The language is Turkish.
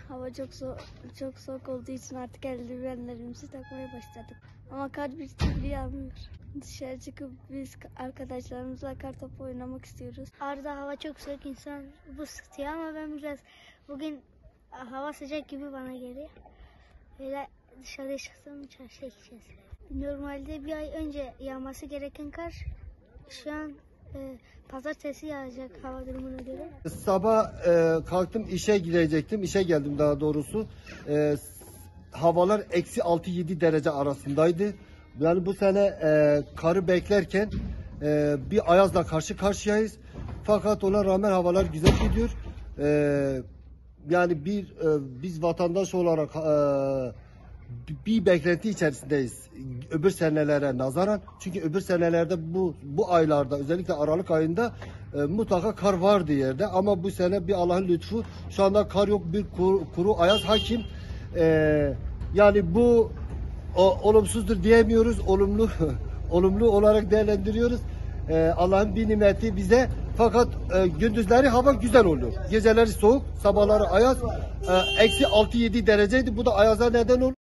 Hava çok soğuk olduğu için artık eldivenlerimizi takmaya başladık. Ama kar bir türlü yağmıyor. Dışarı çıkıp biz arkadaşlarımızla kar topu oynamak istiyoruz. Arda hava çok soğuk, insan buz tutuyor ama ben biraz bugün hava sıcak gibi bana geliyor. Öyle dışarıya çıksam çarşıya gideceğiz. Normalde bir ay önce yağması gereken kar şu an pazartesi yağacak hava durumuna göre. Sabah kalktım, işe gidecektim. İşe geldim daha doğrusu. Havalar eksi 6-7 derece arasındaydı. Yani bu sene karı beklerken bir ayazla karşı karşıyayız. Fakat ona rağmen havalar güzel gidiyor. Yani biz vatandaş olarak bir beklenti içerisindeyiz. Öbür senelere nazaran. Çünkü öbür senelerde bu aylarda, özellikle Aralık ayında mutlaka kar vardı yerde. Ama bu sene bir Allah'ın lütfu. Şu anda kar yok, bir kuru ayaz hakim. Yani bu olumsuzdur diyemiyoruz. Olumlu olarak değerlendiriyoruz. Allah'ın bir nimeti bize. Fakat gündüzleri hava güzel oluyor. Geceleri soğuk, sabahları ayaz. Eksi 6-7 dereceydi. Bu da ayaza neden oluyor.